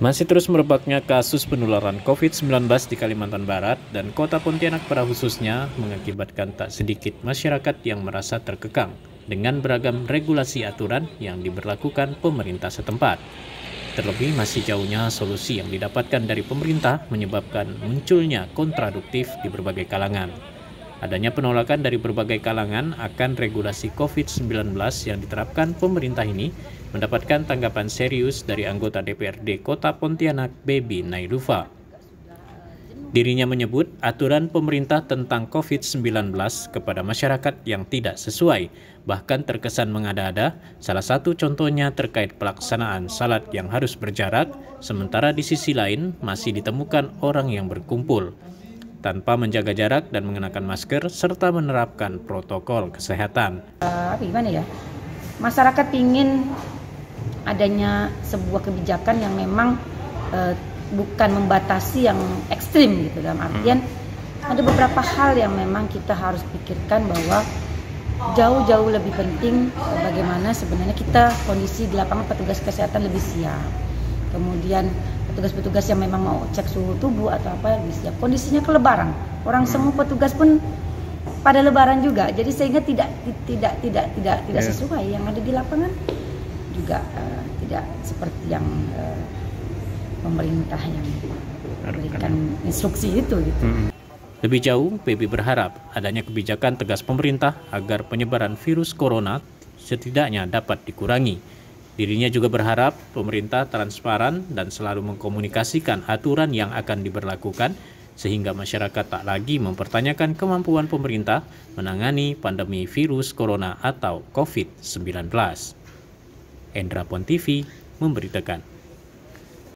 Masih terus merebaknya kasus penularan COVID-19 di Kalimantan Barat dan Kota Pontianak pada khususnya mengakibatkan tak sedikit masyarakat yang merasa terkekang dengan beragam regulasi aturan yang diberlakukan pemerintah setempat. Terlebih masih jauhnya solusi yang didapatkan dari pemerintah menyebabkan munculnya kontraduktif di berbagai kalangan. Adanya penolakan dari berbagai kalangan akan regulasi COVID-19 yang diterapkan pemerintah ini mendapatkan tanggapan serius dari anggota DPRD Kota Pontianak, Baby Nailufa. Dirinya menyebut aturan pemerintah tentang COVID-19 kepada masyarakat yang tidak sesuai, bahkan terkesan mengada-ada, salah satu contohnya terkait pelaksanaan salat yang harus berjarak, sementara di sisi lain masih ditemukan orang yang berkumpul tanpa menjaga jarak dan mengenakan masker serta menerapkan protokol kesehatan. Gimana ya? Masyarakat ingin adanya sebuah kebijakan yang memang bukan membatasi yang ekstrim gitu, dalam artian ada beberapa hal yang memang kita harus pikirkan bahwa jauh-jauh lebih penting bagaimana sebenarnya kita kondisi di lapangan petugas kesehatan lebih siap. Kemudian petugas-petugas yang memang mau cek suhu tubuh atau apa lebih siap. Kondisinya ke lebaran, orang semua petugas pun pada lebaran juga. Jadi sehingga tidak sesuai yang ada di lapangan juga tidak seperti yang pemerintah yang memberikan instruksi itu gitu. Lebih jauh, PB berharap adanya kebijakan tegas pemerintah agar penyebaran virus corona setidaknya dapat dikurangi. Dirinya juga berharap pemerintah transparan dan selalu mengkomunikasikan aturan yang akan diberlakukan sehingga masyarakat tak lagi mempertanyakan kemampuan pemerintah menangani pandemi virus corona atau COVID-19. Endra Pon TV memberitakan.